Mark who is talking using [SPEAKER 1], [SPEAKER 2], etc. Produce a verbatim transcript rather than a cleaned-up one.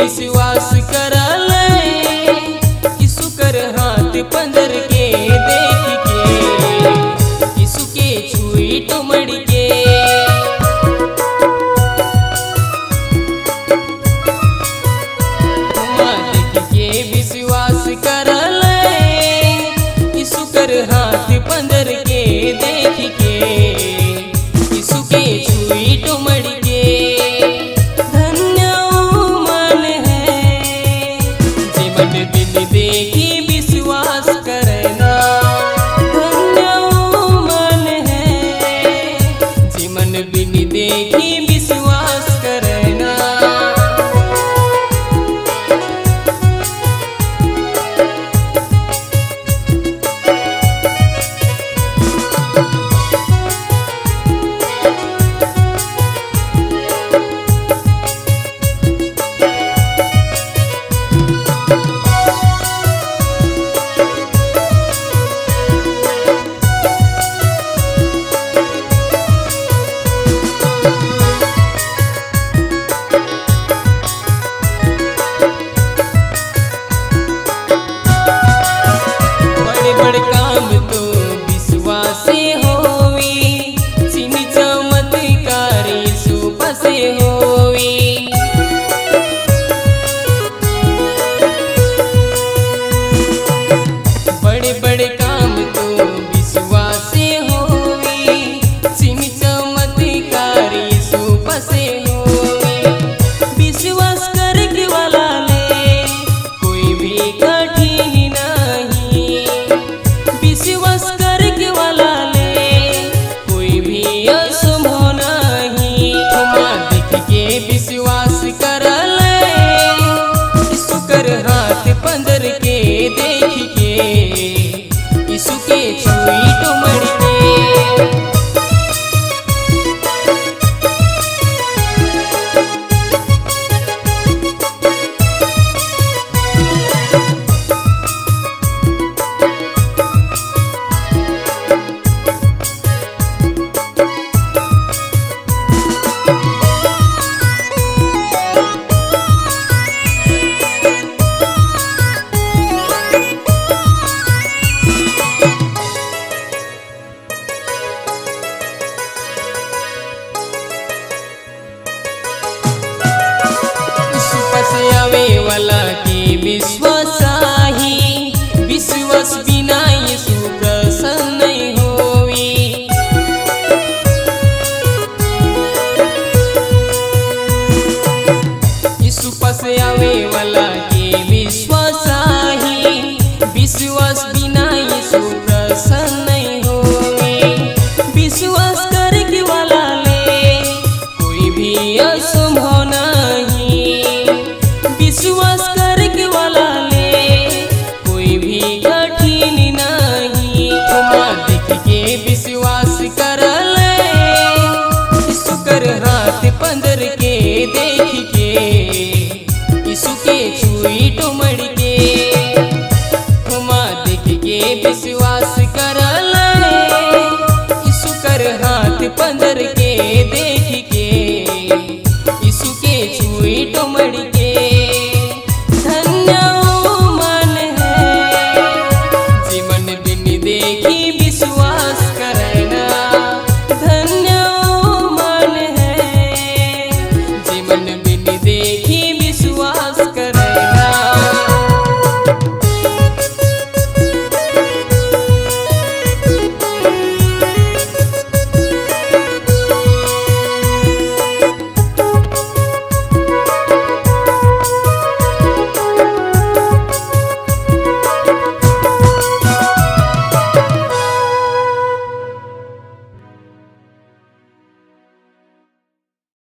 [SPEAKER 1] विश्वास करले यीशु कर हाथ पंदर के देख के यीशु के छुई टुमड़ के देख के विश्वास करले यीशु कर हाथ पंदर के देख के यीशु के छुई टुमड़ के देखी विश्वास करना धन्य मन है जीवन बिन देखी विश्वास करना। बड़ काम तो विश्वास से होवी सीन चमत्कार यीशु पसे होवी बड़े बड़े काम तो विश्वास से होवी सीन चमत्कार यीशु पसे होवी विश्वास करके वाला ले कोई भी कठिन विश्वास करके वाला ले कोई भी असंभव नहीं। देख के विश्वास करले यीशु कर हाथ पंदर के देख के यीशु के छुई टुमड़ के आवे वाला के विश्वास ही विश्वास बिना यीशु प्रसन्न नहीं होवी यीशु पास आवे वाला के विश्वास ही विश्वास बिना यीशु प्रसन्न नहीं होवी विश्वास करके वाला ले कोई भी असंभव नहीं विश्वास करके वाला ले कोई भी कठिन नहीं। देख के विश्वास करले यीशु कर हाथ पंदर के देख के